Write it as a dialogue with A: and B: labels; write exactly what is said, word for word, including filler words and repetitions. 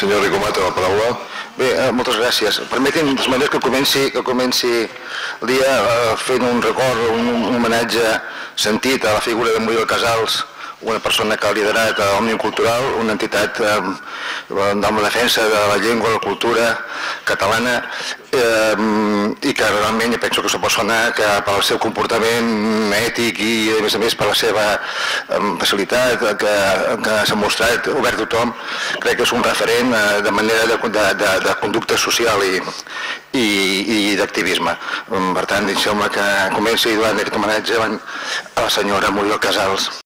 A: senyor Ricomat, la paraula.
B: Bé, eh, moltes gràcies. Permeti'm, de manera que comenci, que comenci el dia eh, fent un record, un, un homenatge sentit a la figura de Muriel Casals, una persona que ha liderat a Òmnium Cultural, una entitat eh, amb la defensa de la llengua, la cultura catalana, eh, i que realment jo penso que és una persona que pel seu comportament ètic i a més a més per la seva eh, facilitat que, que s'ha mostrat obert a tothom, crec que és un referent eh, de manera de, de, de, de conducta social i, i, i d'activisme. Per tant, em sembla que comenci donant aquest homenatge a la senyora Muriel Casals.